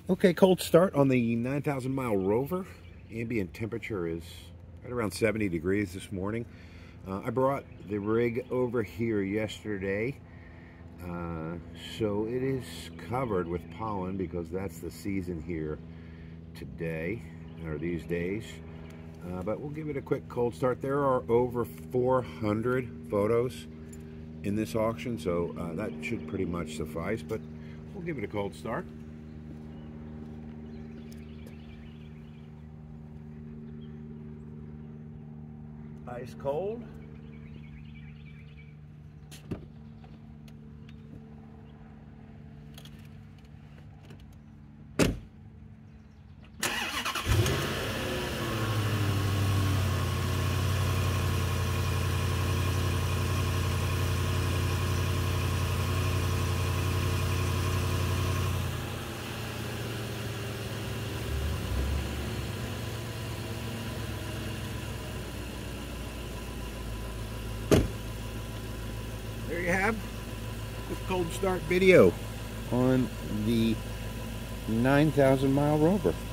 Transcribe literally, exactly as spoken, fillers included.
Okay, cold start on the nine thousand mile Rover. Ambient temperature is right around seventy degrees this morning. Uh, I brought the rig over here yesterday, uh, so it is covered with pollen because that's the season here today, or these days. Uh, but we'll give it a quick cold start. There are over four hundred photos in this auction, so uh, that should pretty much suffice, but we'll give it a cold start. Ice cold. There you have this cold start video on the nine thousand mile Rover.